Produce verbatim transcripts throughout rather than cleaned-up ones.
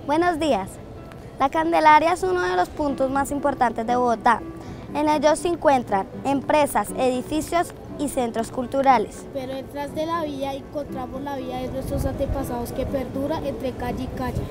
Buenos días. La Candelaria es uno de los puntos más importantes de Bogotá. En ellos se encuentran empresas, edificios y centros culturales. Pero detrás de la vía encontramos la vida de nuestros antepasados que perdura entre calle y calle.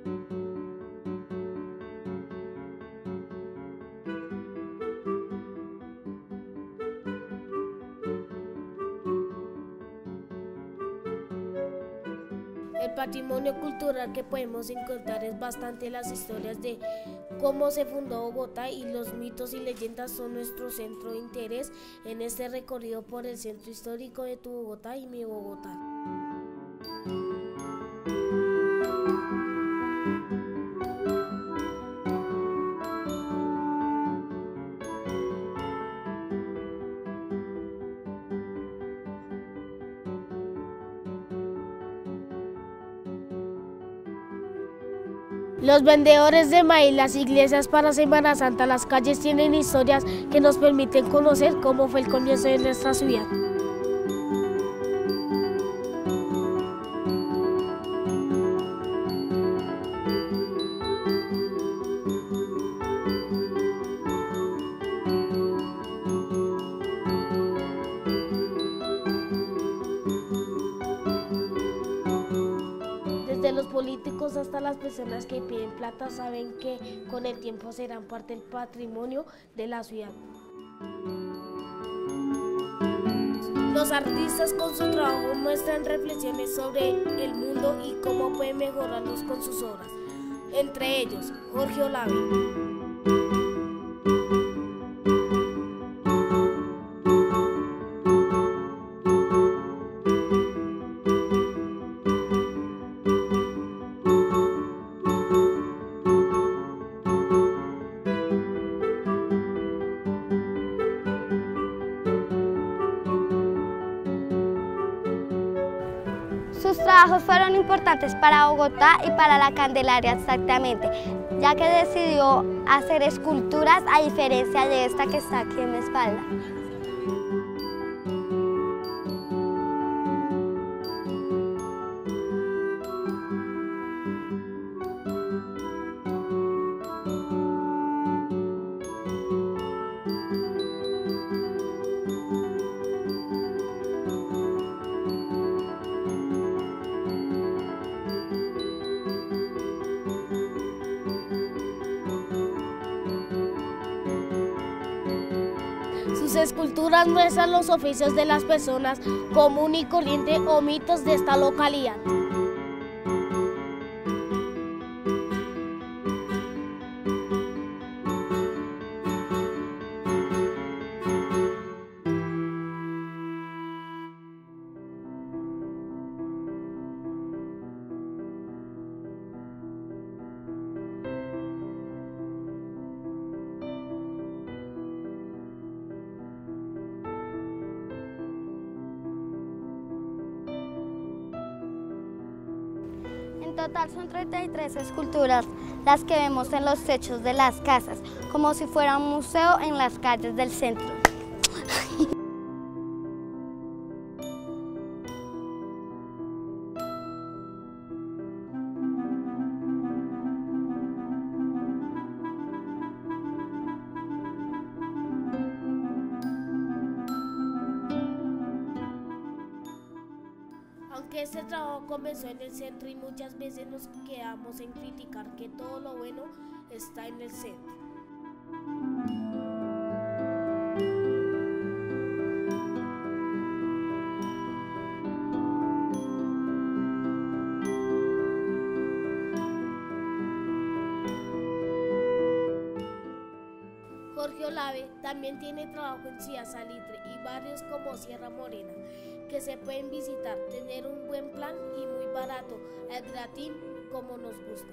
El patrimonio cultural que podemos encontrar es bastante. Las historias de cómo se fundó Bogotá y los mitos y leyendas son nuestro centro de interés en este recorrido por el centro histórico de tu Bogotá y mi Bogotá. Los vendedores de maíz, las iglesias para Semana Santa, las calles tienen historias que nos permiten conocer cómo fue el comienzo de nuestra ciudad. Desde los políticos hasta las personas que piden plata saben que con el tiempo serán parte del patrimonio de la ciudad. Los artistas con su trabajo muestran reflexiones sobre el mundo y cómo pueden mejorarlos con sus obras. Entre ellos, Jorge Olave. Sus trabajos fueron importantes para Bogotá y para la Candelaria exactamente, ya que decidió hacer esculturas a diferencia de esta que está aquí en mi espalda. Sus esculturas muestran los oficios de las personas común y corriente o mitos de esta localidad. En total son treinta y tres esculturas las que vemos en los techos de las casas, como si fuera un museo en las calles del centro. Aunque este trabajo comenzó en el centro y muchas veces nos quedamos en criticar que todo lo bueno está en el centro. Jorge Olave también tiene trabajo en Ciudad Salitre y barrios como Sierra Morena, que se pueden visitar, tener un buen plan y muy barato, al gratín como nos gusta.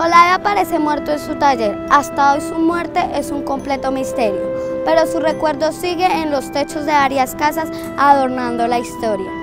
Olave aparece muerto en su taller. Hasta hoy su muerte es un completo misterio, pero su recuerdo sigue en los techos de varias casas adornando la historia.